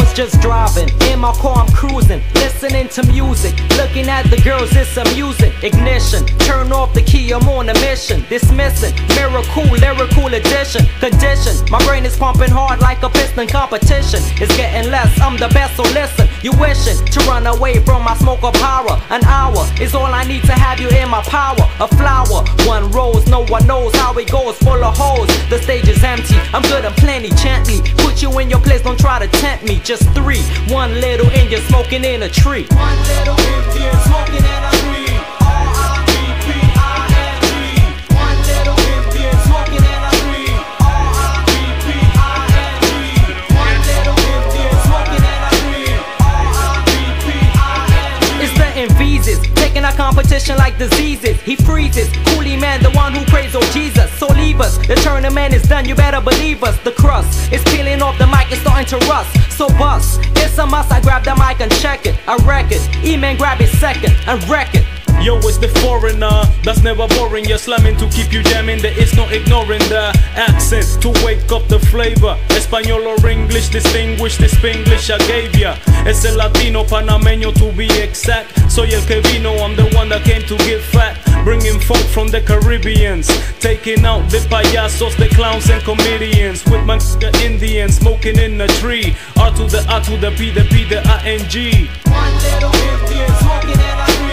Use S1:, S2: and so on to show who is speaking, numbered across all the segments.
S1: was just driving, in my car I'm cruising, listening to music, looking at the girls, it's amusing. Ignition, turn off the key, I'm on a mission. Dismissing, miracle, lyrical addition. Condition, my brain is pumping hard like a piston. Competition is getting less, I'm the best, so listen. You wishing to run away from my smoke of horror. An hour is all I need to have you in my power. A flower, one rose, no one knows how it goes, full of holes. The stage is empty, I'm good and plenty. Gently put you in your place, don't try to tempt me. Just three, one little Indian smoking in a tree.
S2: One little Indian smoking in a tree. R-I-P-P-I-N-G. One little Indian smoking in a tree. R-I-P-P-I-N-G. One little Indian smoking in a tree. R-I-P-P-I-N-G.
S1: It's the Envises, taking our competition like diseases. He freezes, Coolie Man, the one who prays, oh Jesus. So leave us, the tournament is done, you better believe us. The crust is peeling off the mic, it's starting to rust. So bust, it's a must, I grab the mic and check it. I wreck it, E-Man grab it second and wreck it.
S3: Yo, it's the foreigner, that's never boring. You're slamming to keep you jamming, there is no ignoring the accent to wake up the flavor. Espanol or English, distinguish this Spanglish I gave ya. Es el latino panameño to be exact. Soy el que vino, I'm the one that came to get fat. Bringing folk from the Caribbeans, taking out the payasos, the clowns and comedians. With my Indians, smoking in a tree. R to the A to the P, the P, the I-N-G.
S2: One little Indian smoking in a tree.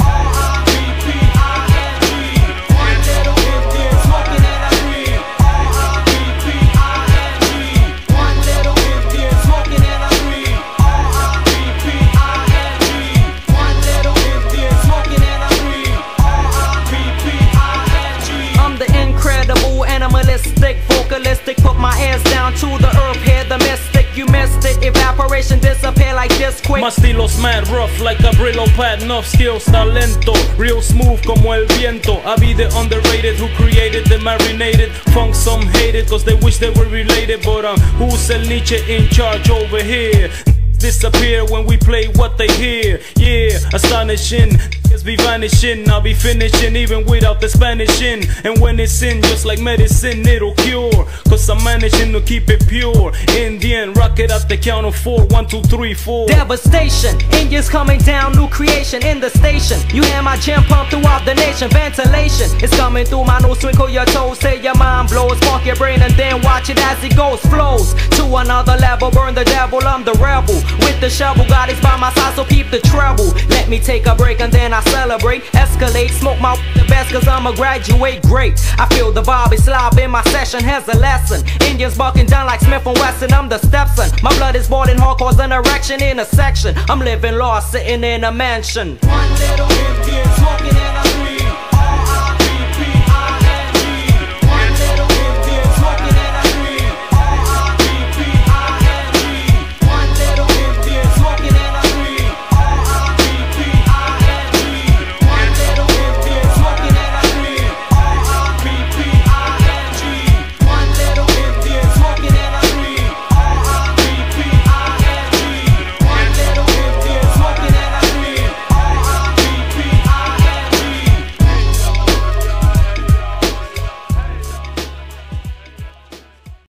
S1: Animalistic, vocalistic, put my hands down to the earth, hear the mystic. You missed it, evaporation disappear like this quick.
S3: My estilo's mad rough like a Brillo pad, enough skills, talento, real smooth como el viento. I be the underrated who created the marinated funk. Some hate it cause they wish they were related, but who's el Nietzsche in charge over here? Disappear when we play what they hear. Yeah, astonishing, be vanishing. I'll be finishing even without the Spanish in. And when it's in, just like medicine, it'll cure. Cause I'm managing to keep it pure. Indian, rock it at the count of 4. 1, 2, 3, 4.
S1: Devastation, Indians coming down, new creation in the station. You hear my jam pump throughout the nation. Ventilation is coming through my nose, twinkle your toes, say your mind blows. Spark your brain and then watch it as it goes. Flows to another level, burn the devil, I'm the rebel. With the shovel, God is by my side, so keep the treble. Let me take a break and then I celebrate, escalate, smoke my the best cause I'ma graduate great. I feel the vibe is live in my session, has a lesson. Indians bucking down like Smith and Wesson, I'm the stepson. My blood is boiling hard, cause an erection in a section. I'm living lost, sitting in a mansion.
S2: One little Indian smoking in a